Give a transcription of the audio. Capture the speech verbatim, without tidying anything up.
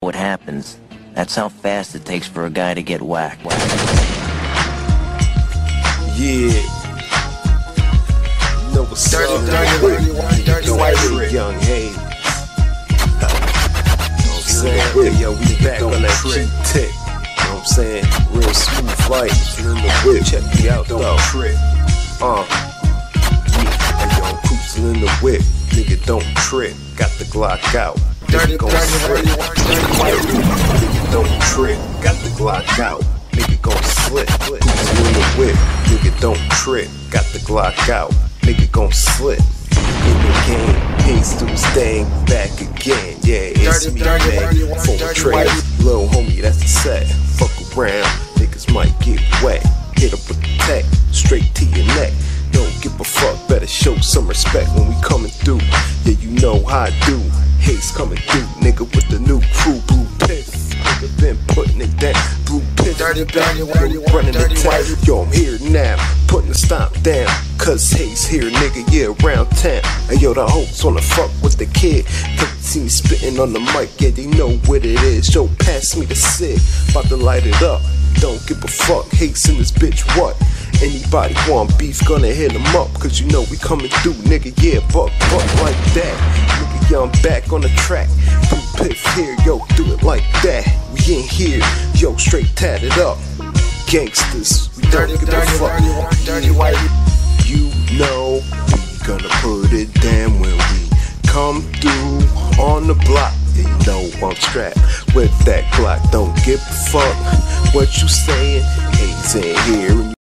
what happens. That's how fast it takes for a guy to get whacked. Yeah. You know what's Dirty, up? dirty, dirty, dirty, Dirty, young Haze. You know what I'm saying? Hey, yo, we back on that cheap tick. You know what I'm saying? Real smooth light. In the whip. Check me out though. Uh. Yeah. Hey, yo, cruising in the whip. Nigga, don't trip. Got the Glock out. Dirty, Nigga gon' dirty, slip. Nigga don't trip. Got the Glock out. Nigga gon' slip. Cruising in the whip. Nigga don't trip. Got the Glock out. Nigga gon' slip. In the game, Haze do his thing, back again. Yeah, it's me, man. Former trail, little homie, that's the set. Fuck around, niggas might get wet. Hit up with the tech, straight to your neck. Don't give a fuck, better show some respect when we coming through. Yeah, you know how I do. Haze coming through, nigga, with the new crew, Blue Piff. Nigga been putting it down, Blue Piff. Dirty, dirty, dirty, running the town. Yo, I'm here now, putting the stomp down. Cause Haze here, nigga, yeah, around town. And yo, the hoes wanna fuck with the kid. Cause they see me spitting on the mic, yeah, they know what it is. Yo, pass me the cig, about to light it up. Don't give a fuck, Haze in this bitch, what? Anybody want beef, gonna hit him up. Cause you know we coming through, nigga, yeah, buck, buck like that. Nigga, yeah, I'm back on the track. Blue Piff here, yo, do it like that. We in here, yo, straight tatted up. Gangsters, we don't give a fuck. dirty, white. You know we gonna put it down when we come through on the block. Yeah, you know I'm strapped with that Glock. Don't give a fuck what you saying. Haze in here.